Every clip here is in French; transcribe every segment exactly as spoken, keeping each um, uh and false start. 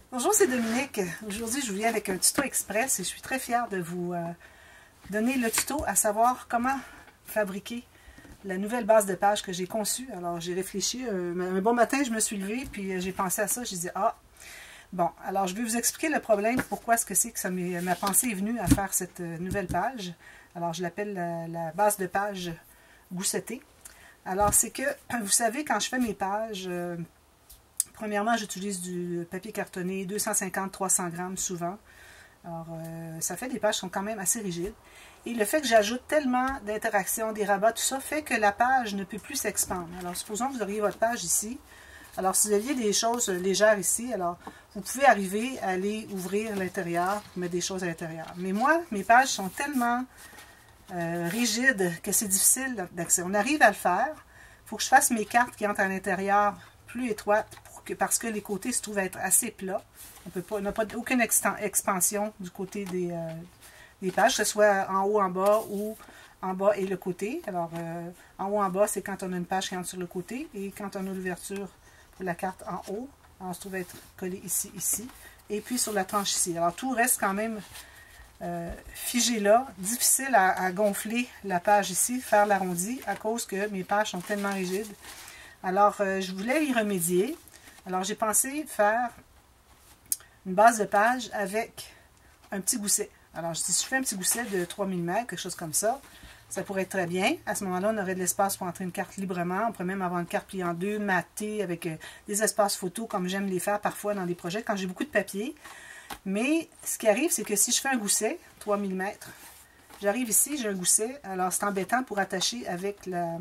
Bonjour, c'est Dominique. Aujourd'hui, je vous viens avec un tuto express et je suis très fière de vous euh, donner le tuto à savoir comment fabriquer la nouvelle base de page que j'ai conçue. Alors, j'ai réfléchi. Euh, un bon matin, je me suis levée puis j'ai pensé à ça. J'ai dit, ah, bon, alors je vais vous expliquer le problème, pourquoi est-ce que c'est que ça ma pensée est venue à faire cette euh, nouvelle page. Alors, je l'appelle la, la base de page goussetée. Alors, c'est que, vous savez, quand je fais mes pages... Euh, Premièrement, j'utilise du papier cartonné deux cent cinquante à trois cents grammes souvent. Alors, euh, ça fait des pages qui sont quand même assez rigides. Et le fait que j'ajoute tellement d'interactions, des rabats, tout ça, fait que la page ne peut plus s'expandre. Alors, supposons que vous auriez votre page ici. Alors, si vous aviez des choses légères ici, alors vous pouvez arriver à aller ouvrir l'intérieur, mettre des choses à l'intérieur. Mais moi, mes pages sont tellement euh, rigides que c'est difficile d'accès. On arrive à le faire. Il faut que je fasse mes cartes qui entrent à l'intérieur plus étroites pour que, parce que les côtés se trouvent être assez plats. On peut pas, on n'a pas aucune expansion du côté des, euh, des pages, que ce soit en haut, en bas ou en bas et le côté. Alors, euh, en haut, en bas, c'est quand on a une page qui entre sur le côté et quand on a l'ouverture pour la carte en haut, on se trouve être collé ici, ici, et puis sur la tranche ici. Alors, tout reste quand même euh, figé là. Difficile à, à gonfler la page ici, faire l'arrondi, à cause que mes pages sont tellement rigides. Alors, euh, je voulais y remédier. Alors, j'ai pensé faire une base de page avec un petit gousset. Alors, si je fais un petit gousset de trois millimètres, quelque chose comme ça, ça pourrait être très bien. À ce moment-là, on aurait de l'espace pour entrer une carte librement. On pourrait même avoir une carte pliée en deux, matée, avec euh, des espaces photos, comme j'aime les faire parfois dans des projets, quand j'ai beaucoup de papier. Mais, ce qui arrive, c'est que si je fais un gousset, trois millimètres, j'arrive ici, j'ai un gousset. Alors, c'est embêtant pour attacher avec la...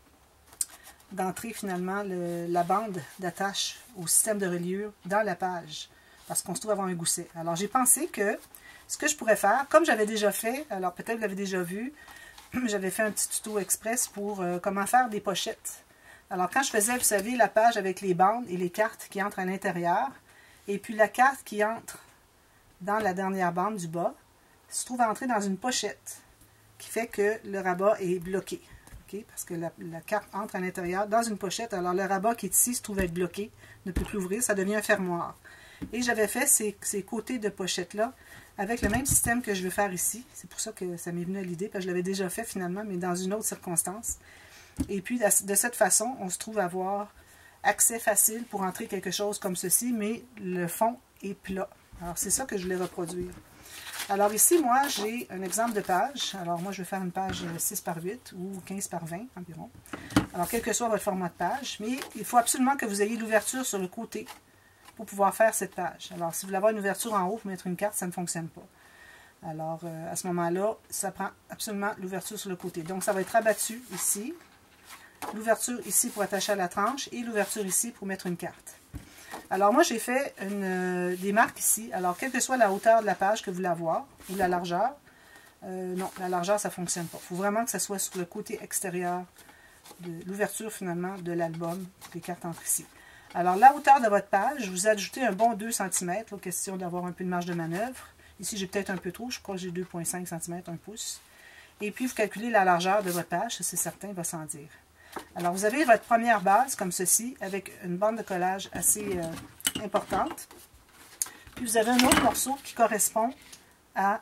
d'entrer finalement le, la bande d'attache au système de reliure dans la page, parce qu'on se trouve avoir un gousset. Alors j'ai pensé que ce que je pourrais faire, comme j'avais déjà fait, alors peut-être vous l'avez déjà vu, j'avais fait un petit tuto express pour euh, comment faire des pochettes. Alors quand je faisais, vous savez, la page avec les bandes et les cartes qui entrent à l'intérieur, et puis la carte qui entre dans la dernière bande du bas, se trouve à entrer dans une pochette, qui fait que le rabat est bloqué. Parce que la, la carte entre à l'intérieur dans une pochette. Alors, le rabat qui est ici se trouve être bloqué, ne peut plus ouvrir, ça devient un fermoir. Et j'avais fait ces, ces côtés de pochette-là avec le même système que je veux faire ici. C'est pour ça que ça m'est venu à l'idée, parce que je l'avais déjà fait finalement, mais dans une autre circonstance. Et puis, de cette façon, on se trouve à avoir accès facile pour entrer quelque chose comme ceci, mais le fond est plat. Alors, c'est ça que je voulais reproduire. Alors ici, moi, j'ai un exemple de page. Alors moi, je vais faire une page six par huit ou quinze par vingt environ. Alors, quel que soit votre format de page, mais il faut absolument que vous ayez l'ouverture sur le côté pour pouvoir faire cette page. Alors, si vous voulez avoir une ouverture en haut pour mettre une carte, ça ne fonctionne pas. Alors, euh, à ce moment-là, ça prend absolument l'ouverture sur le côté. Donc, ça va être abattu ici, l'ouverture ici pour attacher à la tranche et l'ouverture ici pour mettre une carte. Alors, moi, j'ai fait une, euh, des marques ici. Alors, quelle que soit la hauteur de la page que vous voulez avoir, ou la largeur, euh, non, la largeur, ça ne fonctionne pas. Il faut vraiment que ça soit sur le côté extérieur de l'ouverture, finalement, de l'album. Les cartes entrent ici. Alors, la hauteur de votre page, vous ajoutez un bon deux centimètres, là, question d'avoir un peu de marge de manœuvre. Ici, j'ai peut-être un peu trop, je crois que j'ai deux virgule cinq centimètres, un pouce. Et puis, vous calculez la largeur de votre page, ça c'est certain, il va sans dire. Alors, vous avez votre première base, comme ceci, avec une bande de collage assez euh, importante. Puis, vous avez un autre morceau qui correspond à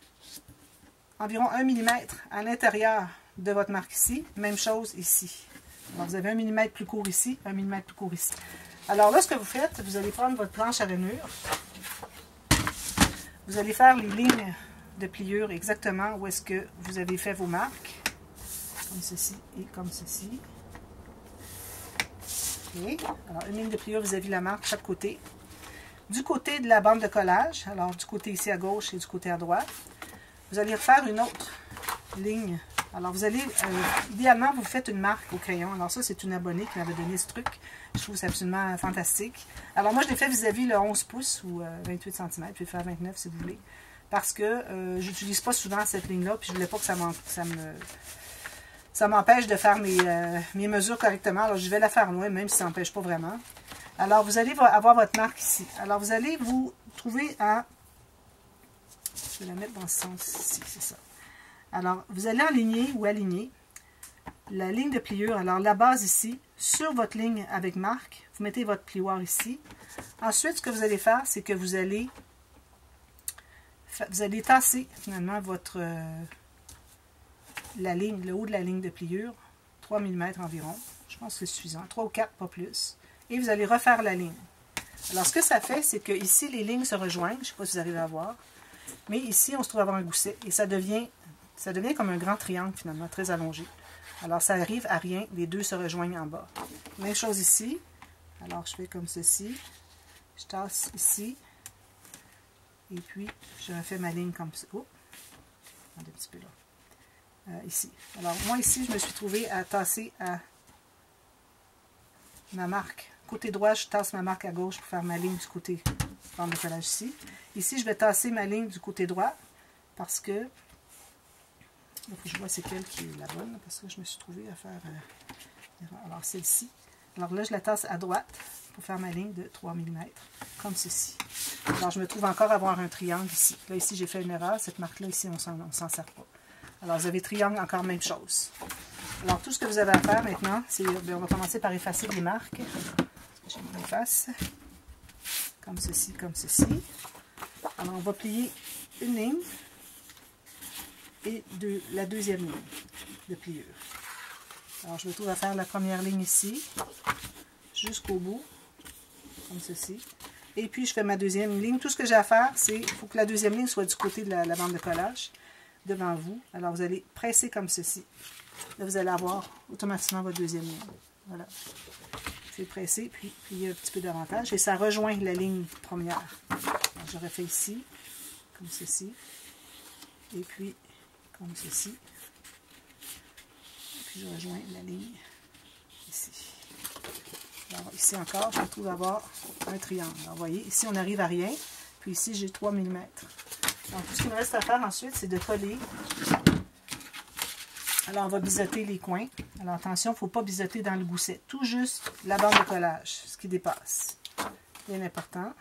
environ un millimètre à l'intérieur de votre marque ici. Même chose ici. Alors, vous avez un millimètre plus court ici, un millimètre plus court ici. Alors là, ce que vous faites, vous allez prendre votre planche à rainure. Vous allez faire les lignes de pliure exactement où est-ce que vous avez fait vos marques. Comme ceci et comme ceci. Okay. Alors, une ligne de pliure vis-à-vis de la marque, chaque côté. Du côté de la bande de collage, alors du côté ici à gauche et du côté à droite, vous allez refaire une autre ligne. Alors, vous allez, euh, idéalement, vous faites une marque au crayon. Alors, ça, c'est une abonnée qui m'avait donné ce truc. Je trouve ça absolument fantastique. Alors, moi, je l'ai fait vis-à-vis le onze pouces ou euh, vingt-huit centimètres. Je vais faire vingt-neuf si vous voulez. Parce que euh, j'utilise pas souvent cette ligne-là, puis je voulais pas que ça, ça me... Ça m'empêche de faire mes, euh, mes mesures correctement. Alors, je vais la faire loin, même si ça n'empêche pas vraiment. Alors, vous allez avoir votre marque ici. Alors, vous allez vous trouver à... Je vais la mettre dans ce sens ici, c'est ça. Alors, vous allez aligner ou aligner la ligne de pliure. Alors la base ici, sur votre ligne avec marque, vous mettez votre plioir ici. Ensuite, ce que vous allez faire, c'est que vous allez vous allez tasser finalement votre euh, la ligne, le haut de la ligne de pliure, trois millimètres environ. Je pense que c'est suffisant, trois ou quatre, pas plus. Et vous allez refaire la ligne. Alors ce que ça fait, c'est que ici les lignes se rejoignent, je ne sais pas si vous arrivez à voir, mais ici on se trouve à avoir un gousset et ça devient, ça devient comme un grand triangle finalement, très allongé. Alors ça arrive à rien, les deux se rejoignent en bas. Même chose ici, alors je fais comme ceci, je tasse ici, et puis je refais ma ligne comme ça. Oh, un petit peu là. Euh, ici. Alors moi ici, je me suis trouvée à tasser à ma marque. Côté droit, je tasse ma marque à gauche pour faire ma ligne du côté bande de collage ici. Ici, je vais tasser ma ligne du côté droit parce que il faut que je vois c'est quelle qui est la bonne, parce que je me suis trouvée à faire euh, alors celle-ci. Alors là, je la tasse à droite pour faire ma ligne de trois millimètres, comme ceci. Alors, je me trouve encore à avoir un triangle ici. Là, ici, j'ai fait une erreur. Cette marque-là, ici, on ne s'en sert pas. Alors, vous avez triangle, encore même chose. Alors, tout ce que vous avez à faire maintenant, c'est, on va commencer par effacer les marques. Je m'en efface. Comme ceci, comme ceci. Alors, on va plier une ligne et deux, la deuxième ligne de pliure. Alors, je me trouve à faire la première ligne ici, jusqu'au bout, comme ceci. Et puis, je fais ma deuxième ligne. Tout ce que j'ai à faire, c'est il faut que la deuxième ligne soit du côté de la, la bande de collage, devant vous. Alors, vous allez presser comme ceci. Là, vous allez avoir automatiquement votre deuxième ligne. Voilà. C'est pressé, puis plier un petit peu davantage. Et ça rejoint la ligne première. Alors, je refais ici, comme ceci. Et puis, comme ceci. Et puis, je rejoins la ligne ici. Alors, ici encore, je me trouve à avoir un triangle. Alors, vous voyez, ici, on n'arrive à rien. Puis ici, j'ai trois millimètres. Donc, tout ce qu'il me reste à faire ensuite, c'est de coller. Alors, on va biseauter les coins. Alors, attention, il ne faut pas biseauter dans le gousset. Tout juste la bande de collage, ce qui dépasse. Bien important.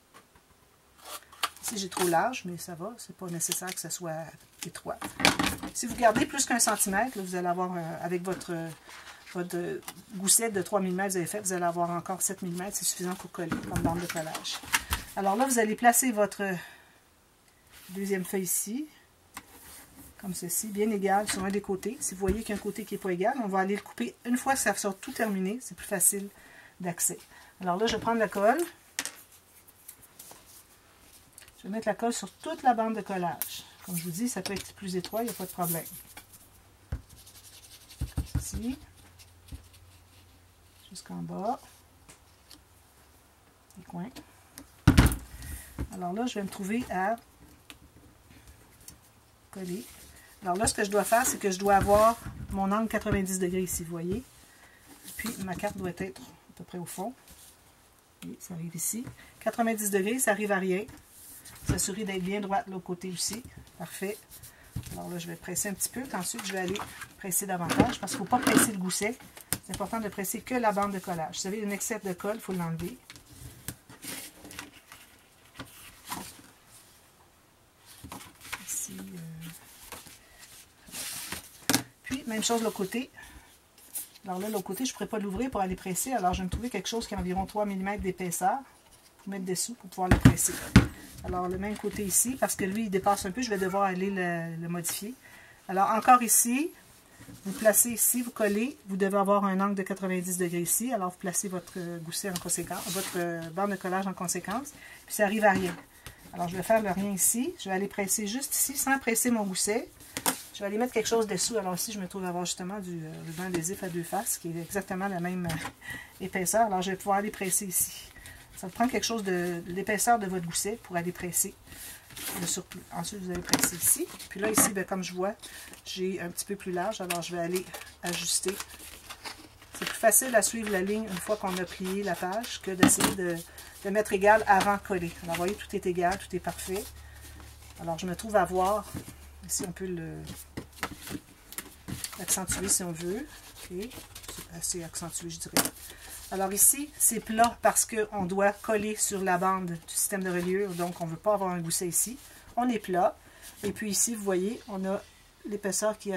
Ici, j'ai trop large, mais ça va. Ce n'est pas nécessaire que ça soit étroit. Si vous gardez plus qu'un centimètre, là, vous allez avoir, euh, avec votre, euh, votre gousset de trois millimètres, vous avez fait, vous allez avoir encore sept millimètres. C'est suffisant pour coller, comme bande de collage. Alors là, vous allez placer votre deuxième feuille ici. Comme ceci, bien égal sur un des côtés. Si vous voyez qu'il y a un côté qui n'est pas égal, on va aller le couper une fois que ça sera tout terminé. C'est plus facile d'accès. Alors là, je vais prendre la colle. Je vais mettre la colle sur toute la bande de collage. Comme je vous dis, ça peut être plus étroit, il n'y a pas de problème. Comme ceci. Jusqu'en bas. Les coins. Alors là, je vais me trouver à coller. Alors là, ce que je dois faire, c'est que je dois avoir mon angle quatre-vingt-dix degrés ici, vous voyez. Puis ma carte doit être à peu près au fond. Et ça arrive ici. quatre-vingt-dix degrés, ça arrive à rien. S'assurer d'être bien droite de l'autre côté aussi. Parfait. Alors là, je vais presser un petit peu. Ensuite, je vais aller presser davantage parce qu'il ne faut pas presser le gousset. C'est important de presser que la bande de collage. Si vous avez un excès de colle, il faut l'enlever. Ici. Euh... Puis, même chose de l'autre côté. Alors là, de l'autre côté, je ne pourrais pas l'ouvrir pour aller presser. Alors, je vais me trouver quelque chose qui a environ trois millimètres d'épaisseur pour mettre dessous pour pouvoir le presser. Alors, le même côté ici, parce que lui, il dépasse un peu, je vais devoir aller le, le modifier. Alors, encore ici, vous placez ici, vous collez, vous devez avoir un angle de quatre-vingt-dix degrés ici. Alors, vous placez votre gousset en conséquence, votre bande de collage en conséquence, puis ça arrive à rien. Alors, je vais faire le rien ici. Je vais aller presser juste ici, sans presser mon gousset. Je vais aller mettre quelque chose dessous. Alors ici, je me trouve à avoir justement du euh, ruban adhésif à deux faces, qui est exactement la même euh, épaisseur. Alors, je vais pouvoir aller presser ici. Ça vous prend quelque chose de, de l'épaisseur de votre gousset pour aller presser le surplus. Ensuite, vous allez presser ici. Puis là, ici, bien, comme je vois, j'ai un petit peu plus large. Alors, je vais aller ajuster. C'est plus facile à suivre la ligne une fois qu'on a plié la page que d'essayer de, de mettre égal avant de coller. Alors, vous voyez, tout est égal, tout est parfait. Alors, je me trouve à voir... Ici, on peut l'accentuer si on veut. Okay. C'est assez accentué, je dirais. Alors ici, c'est plat parce qu'on doit coller sur la bande du système de reliure. Donc, on ne veut pas avoir un gousset ici. On est plat. Et puis ici, vous voyez, on a l'épaisseur qui ajoute.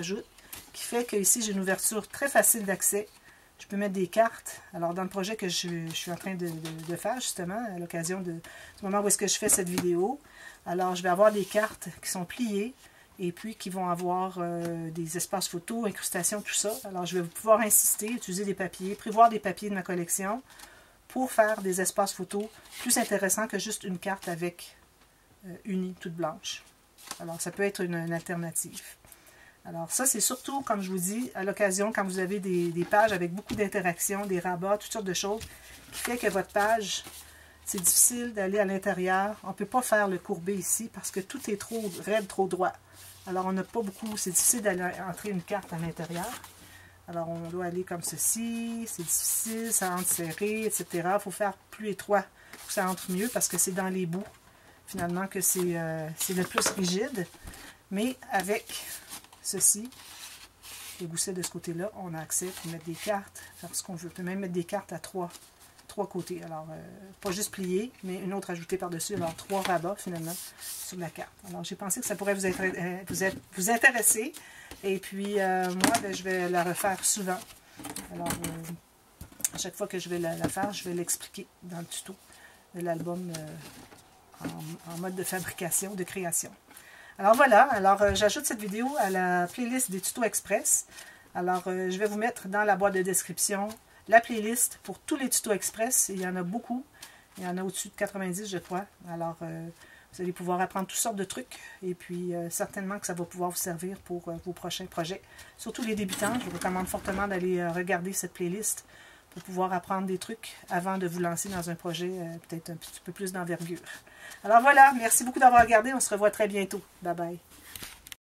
qui fait que ici j'ai une ouverture très facile d'accès. Je peux mettre des cartes. Alors dans le projet que je, je suis en train de, de, de faire justement, à l'occasion du moment où est-ce que je fais cette vidéo, alors je vais avoir des cartes qui sont pliées et puis qui vont avoir euh, des espaces photos, incrustations, tout ça. Alors je vais pouvoir insister, utiliser des papiers, prévoir des papiers de ma collection pour faire des espaces photos plus intéressants que juste une carte avec euh, unie, toute blanche. Alors ça peut être une, une alternative. Alors ça, c'est surtout, comme je vous dis, à l'occasion, quand vous avez des, des pages avec beaucoup d'interactions, des rabats, toutes sortes de choses, qui fait que votre page, c'est difficile d'aller à l'intérieur. On ne peut pas faire le courbé ici parce que tout est trop raide, trop droit. Alors on n'a pas beaucoup, c'est difficile d'aller entrer une carte à l'intérieur. Alors on doit aller comme ceci, c'est difficile, ça entre serré, et cetera. Il faut faire plus étroit pour que ça entre mieux parce que c'est dans les bouts, finalement, que c'est euh, c'est le plus rigide. Mais avec ceci, les goussets de ce côté-là, on a accès pour mettre des cartes, faire ce qu'on veut. On peut même mettre des cartes à trois, trois côtés. Alors, euh, pas juste plier, mais une autre ajoutée par-dessus. Alors, trois rabats, finalement, sur la carte. Alors, j'ai pensé que ça pourrait vous, être, euh, vous, être, vous intéresser. Et puis, euh, moi, ben, je vais la refaire souvent. Alors, euh, à chaque fois que je vais la, la faire, je vais l'expliquer dans le tuto de l'album euh, en, en mode de fabrication, de création. Alors voilà, alors euh, j'ajoute cette vidéo à la playlist des tutos express. Alors euh, je vais vous mettre dans la boîte de description la playlist pour tous les tutos express. Il y en a beaucoup, il y en a au-dessus de quatre-vingt-dix je crois. Alors euh, vous allez pouvoir apprendre toutes sortes de trucs et puis euh, certainement que ça va pouvoir vous servir pour euh, vos prochains projets. Surtout les débutants, je vous recommande fortement d'aller euh, regarder cette playlist pour pouvoir apprendre des trucs avant de vous lancer dans un projet euh, peut-être un petit peu plus d'envergure. Alors voilà, merci beaucoup d'avoir regardé. On se revoit très bientôt. Bye bye.